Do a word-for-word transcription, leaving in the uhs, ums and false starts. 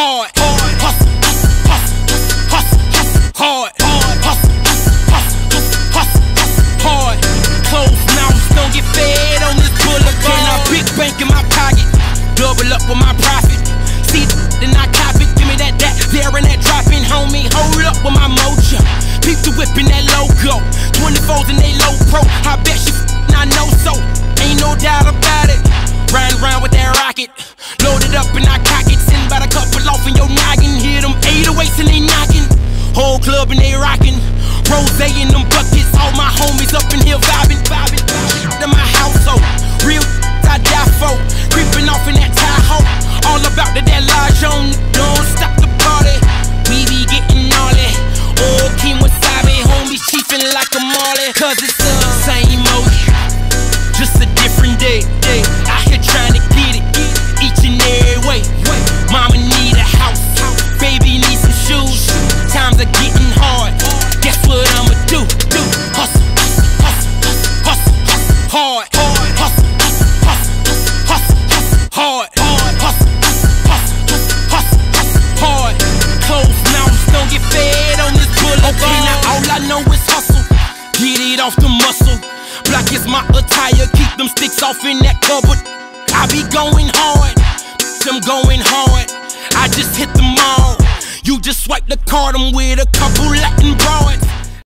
hard, hard, hustle, hustle, hustle, hustle, hard, hard, hustle, hustle, hustle, hard. Closed mouths don't get fed on this boulevard. Can I big bank in my pocket, double up with my profit. See then I cop it, give me that, that, there and that dropping, homie. Hold up with my mojo. Peep the whip in that logo. twenty-fours in they low pro. I bet she f***ing, I know so. Ain't no doubt about it. Riding around with that rocket. Loaded up and I cock it. Send about a couple off in your noggin. Hear them eight oh eights and they knocking. Whole club and they rocking. Rose in them buckets. All my homies up in here vibing, vibing. To my household. Real I die for. Creeping off in that Tahoe. All about that, that large on. Don't stop the party. We be getting gnarly. Oh, King Wasabi. Homies chiefin' like a Marley. Cause it's the same old, just a different day. day. Out here trying to get it. Each and every way. Mama need a house. Baby need some shoes. Times are getting hard. Guess what I'ma do? Do hustle, hustle, hustle, hustle, hustle, hard, hard, hustle, hustle, hustle, hustle, hard, hard, hustle, hustle, hustle, hustle, hard. Closed mouths don't get fed on this boulevard. Okay, now all I know is hustle. Get it off the muscle. Black is my attire. Keep them sticks off in that cupboard. I be going hard. I'm going hard. I just hit the mall. You just swipe the card. I'm with a couple